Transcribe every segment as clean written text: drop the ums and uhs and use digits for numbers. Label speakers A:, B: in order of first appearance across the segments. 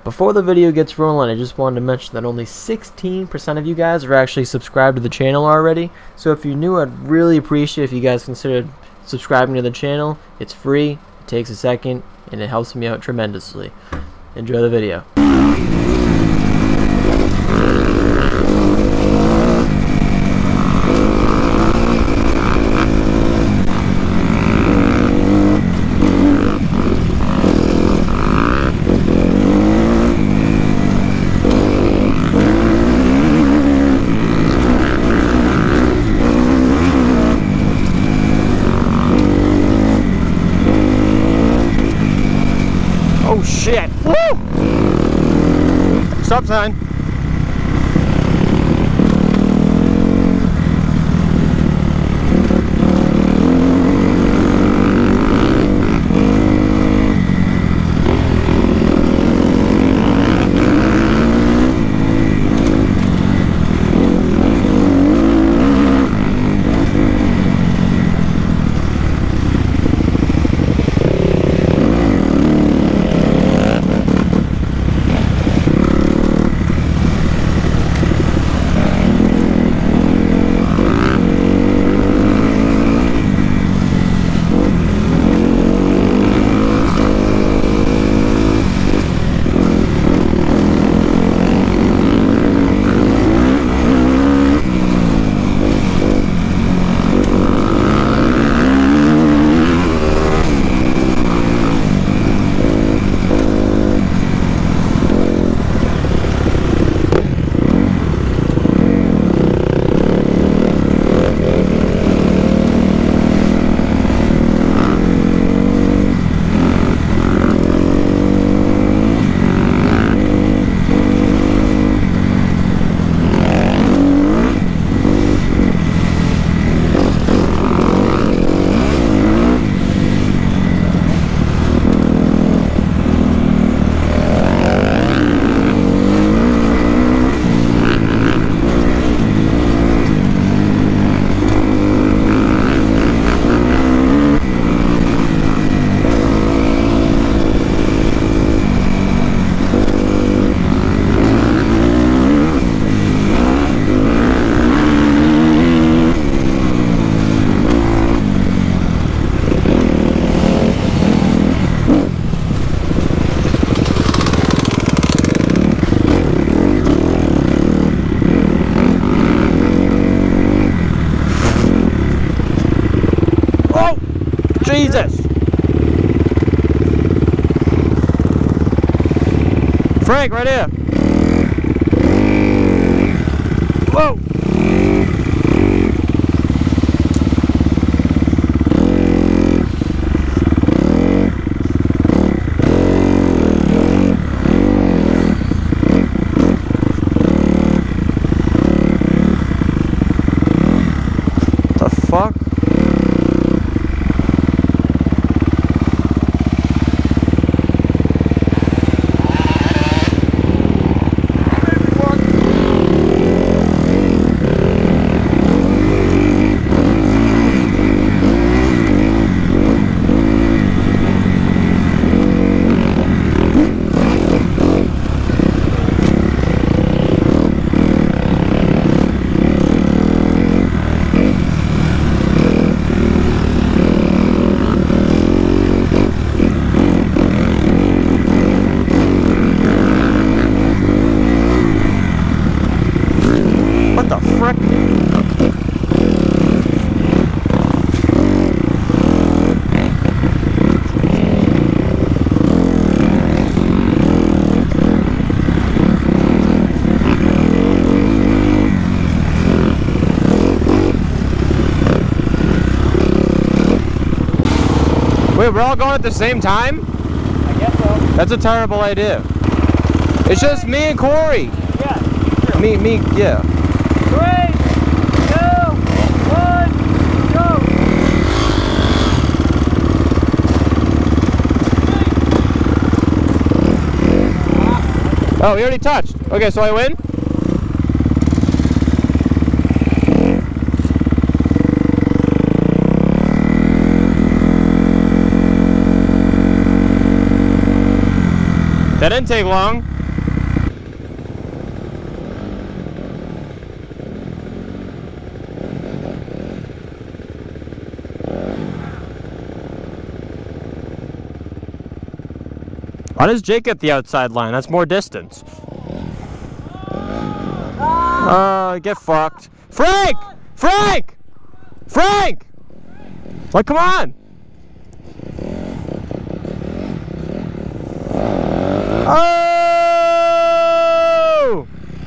A: Before the video gets rolling, I just wanted to mention that only 16% of you guys are actually subscribed to the channel already. So if you're new, I'd really appreciate if you guys considered subscribing to the channel. It's free, it takes a second, and it helps me out tremendously. Enjoy the video.
B: Oh shit! Woo! Stop sign. Jesus! Frank, right here! Whoa! The fuck? What the frick? Wait, we're all going at the same time?
C: I guess so.
B: That's a terrible idea. It's just me and Corey.
C: Yeah.
B: Me, yeah.
C: 3, 2, 1, go!
B: Oh, we already touched. Okay, so I win? That didn't take long. Why does Jake get the outside line? That's more distance. Get fucked. Frank! Frank! Frank! Like, come on! Oh!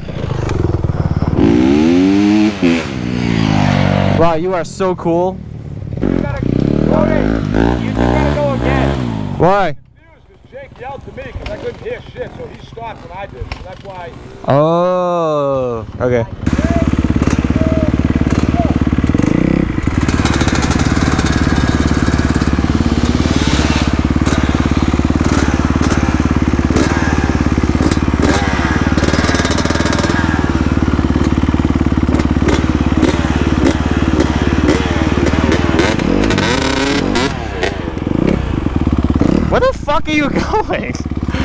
B: Wow, you are so cool.
C: You gotta, Cody, you just gotta go again.
B: Why?
C: Jake yelled to me because I couldn't hear shit, so he stopped when I did. So that's why.
B: Oh, okay. Where the fuck are you going?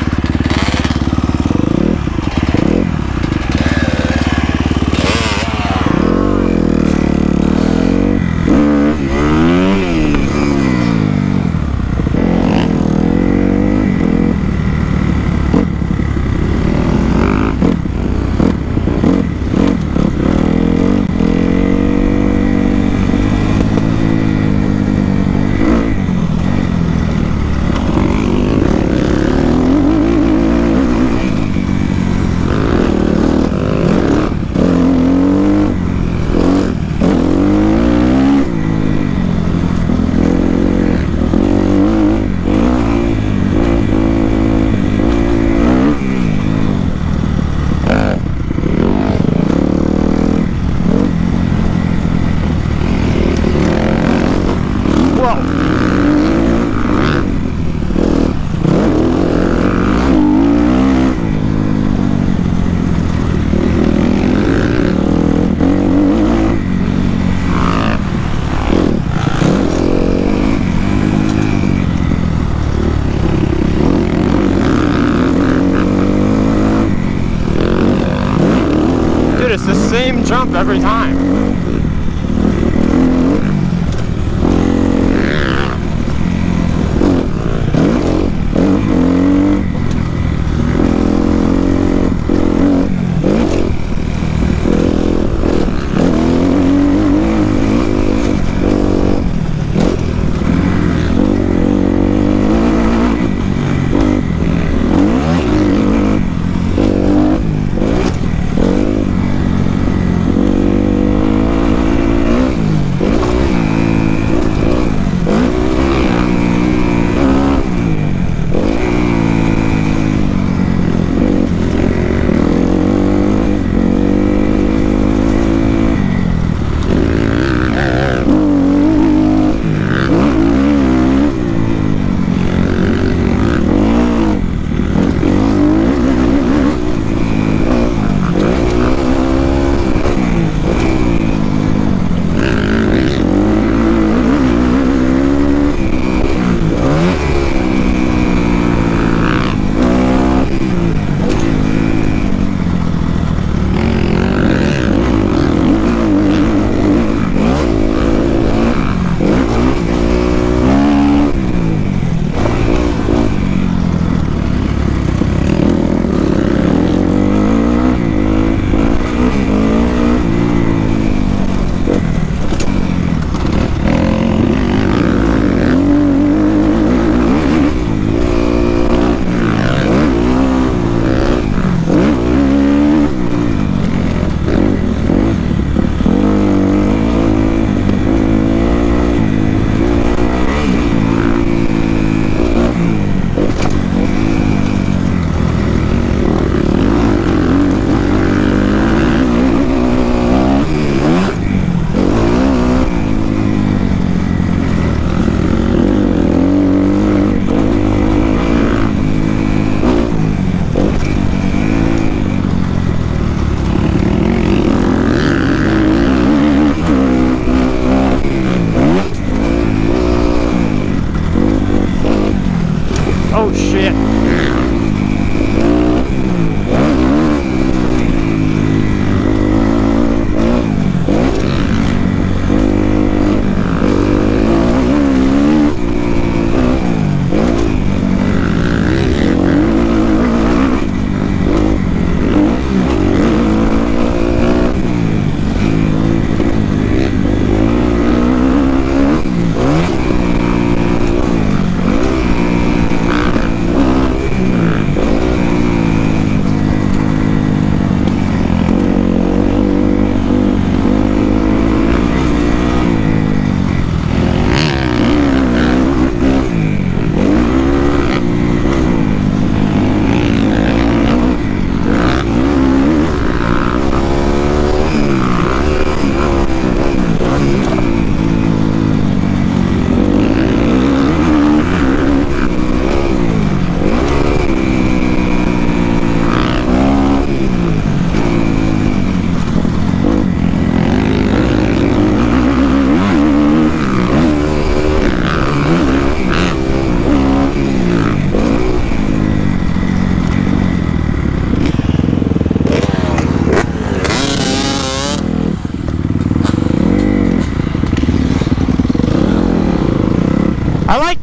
B: It's the same jump every time.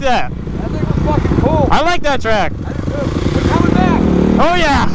B: that.
C: That thing was fucking cool.
B: I like that track.
C: I did too. We're coming back.
B: Oh yeah.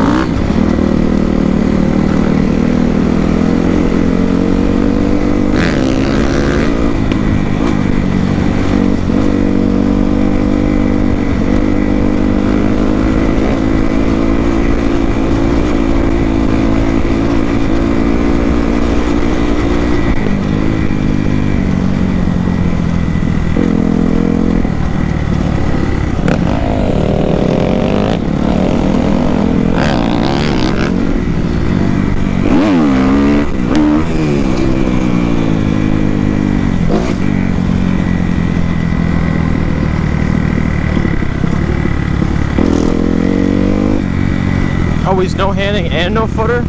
B: Oh, he's no handing and no footer?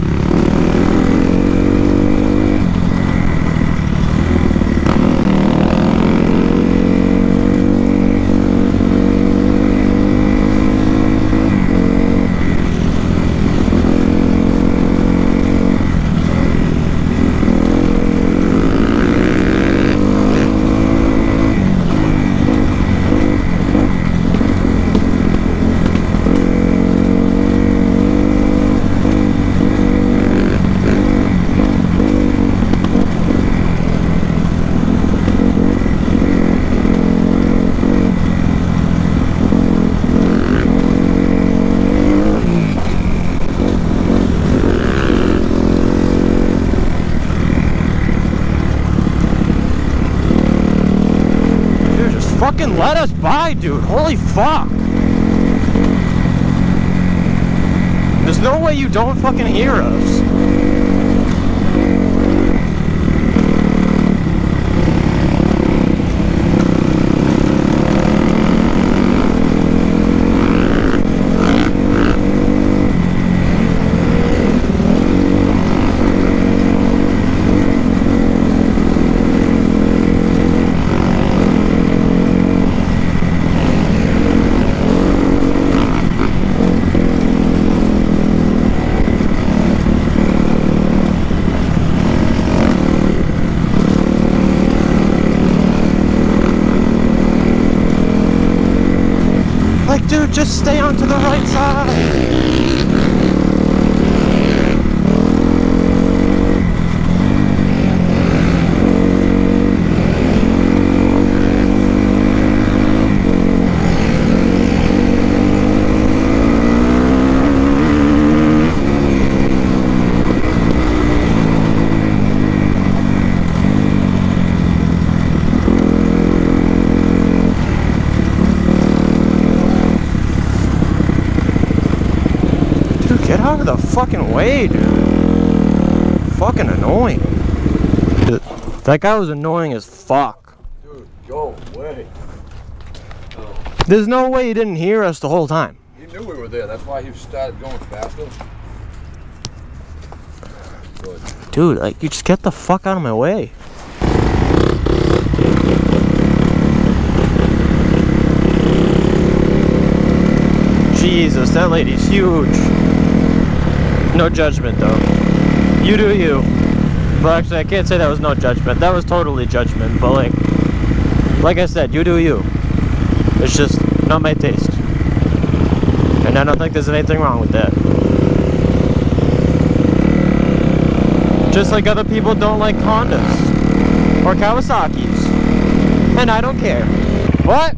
B: Fucking let us by, dude. Holy fuck. There's no way you don't fucking hear us. Dude, just stay on to the right side. Get out of the fucking way, dude. Fucking annoying. That guy was annoying as fuck.
C: Dude, go away. Oh.
B: There's no way he didn't hear us the whole time.
C: He knew we were there. That's why he started going faster. Good.
B: Dude, like, you just get the fuck out of my way. Jesus, that lady's huge. No judgment, though. You do you. Well, actually, I can't say that was no judgment. That was totally judgment, but like I said, you do you. It's just not my taste. And I don't think there's anything wrong with that. Just like other people don't like Hondas. Or Kawasaki's. And I don't care. What?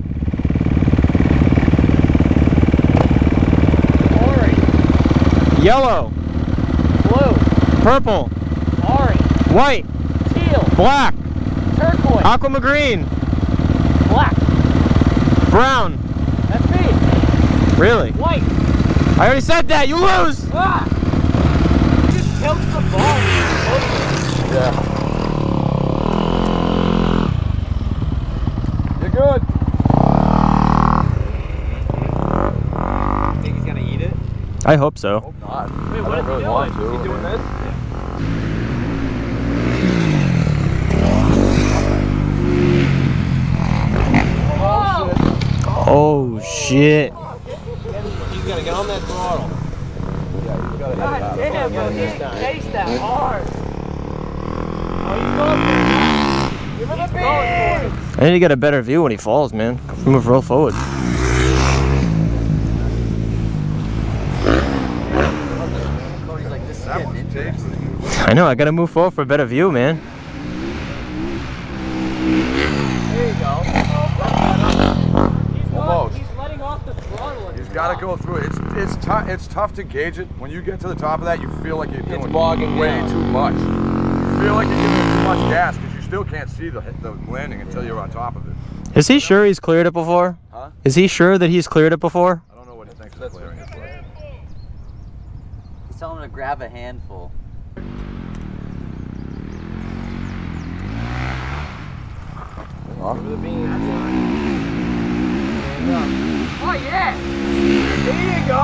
B: Orange. Yellow.
D: Blue,
B: purple,
D: orange,
B: white,
D: teal,
B: black,
D: turquoise,
B: aquamarine,
D: black.
B: brown.
D: That's me.
B: Really?
D: White.
B: I already said that. You lose.
D: Ah! Just tilt the ball.
C: Yeah. You're good.
D: You think he's gonna eat it?
B: I hope so.
C: Hope not.
D: Wait,
C: I
D: what is
C: don't really
D: he
C: want
D: doing?
C: to.
D: Is he doing this?
B: Oh shit.
D: He's gonna get on that throttle.
C: Yeah, you gotta hit
D: God
C: that.
D: damn, bro, he
C: This time.
D: chased that hard. Oh, he's going for it. Give him a beat.
B: I need to get a better view when he falls, man. Move real forward.
D: Cody's like, this is getting into it.
B: I know, I gotta move forward for a better view, man.
D: There you go.
C: Almost.
D: He's letting off the throttle.
C: You've got to go through it. It's tough to gauge it. When you get to the top of that, you feel like you're doing
D: bogging
C: way
D: down.
C: too much. You feel like you're giving it too much gas because you still can't see the landing until you're on top of it.
B: Is he sure he's cleared it before?
C: Huh?
B: Is he sure that he's cleared it before?
C: I don't know what he thinks of clearing it for.
D: He's telling him to grab a handful.
C: Over the beam.
D: Oh yeah! There you go!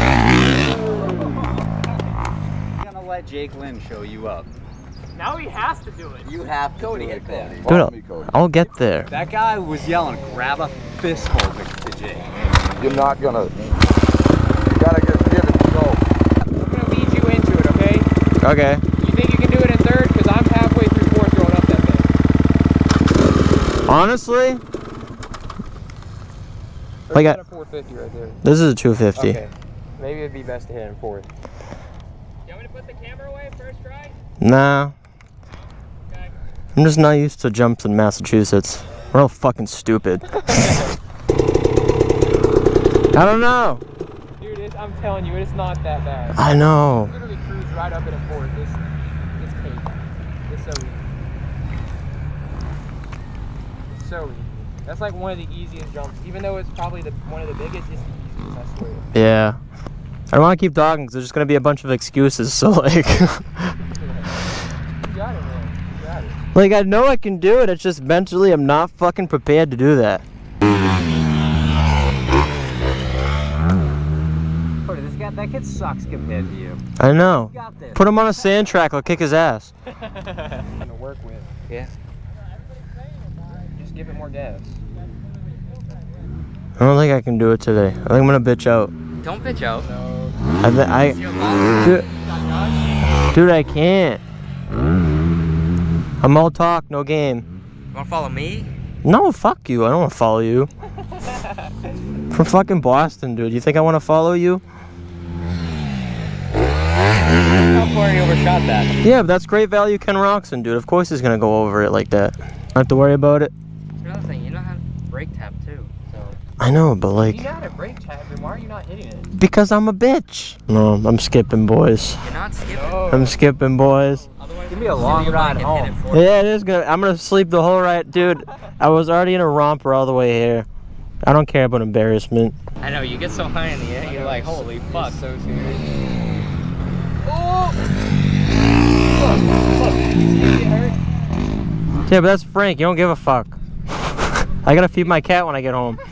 D: I'm gonna let Jake Lynn show you up.
E: Now he has to do it.
D: You have to do it, Cody.
B: Dude, I'll get there.
D: That guy was yelling, grab a fistful to Jake.
C: You're not gonna. You gotta just give it a go.
E: I'm gonna lead you into it, okay?
B: Okay.
E: You think you can do it in third? Because I'm halfway through fourth going up that thing.
B: Honestly,
E: Or
B: Like
E: is
B: I-
E: that a 450 right there?
B: this is a 250.
E: Okay. Maybe it'd be best to hit in fourth. You want me to put the camera away first try?
B: Nah.
E: Okay.
B: I'm just not used to jumps in Massachusetts. We're all fucking stupid. I don't know.
E: Dude, I'm telling you, it's not that bad.
B: I know.
E: Literally cruise right up in a fourth. It's cake. It's so easy. It's so easy. That's like one of the easiest jumps. Even though it's probably one of the biggest, it's the easiest, I swear.
B: Yeah. I don't want to keep talking because there's just going to be a bunch of excuses. So, like,
E: You got it, man. You got it.
B: like, I know I can do it. It's just mentally I'm not fucking prepared to do that.
D: Cody, that kid sucks compared to you.
B: I know.
D: You got this.
B: Put him on a sand track. I'll kick his ass.
E: To work with.
D: Yeah.
E: Just give it more gas.
B: I don't think I can do it today. I think I'm going to bitch out.
D: Don't bitch out.
B: Dude, I can't. I'm all talk, no game.
D: You wanna follow me?
B: No, fuck you. I don't want to follow you. From fucking Boston, dude. You think I want to follow you?
D: How far you overshot that?
B: Yeah, but that's great value Ken Roxon, dude. Of course he's going to go over it like that. Don't have to worry about it.
D: Another thing, you know how to brake tap too. So
B: I know, but like...
E: You know how to brake tap, and why are you not hitting it?
B: Because I'm a bitch. No, I'm skipping, boys.
D: you're not skipping.
B: I'm skipping, boys.
D: Give me a long ride home.
B: Yeah, it is good. I'm going to sleep the whole ride. Dude, I was already in a romper all the way here. I don't care about embarrassment.
D: I know, you get so high in the air, you're like, holy fuck.
E: So serious.
B: Yeah, but that's Frank. You don't give a fuck. I gotta feed my cat when I get home.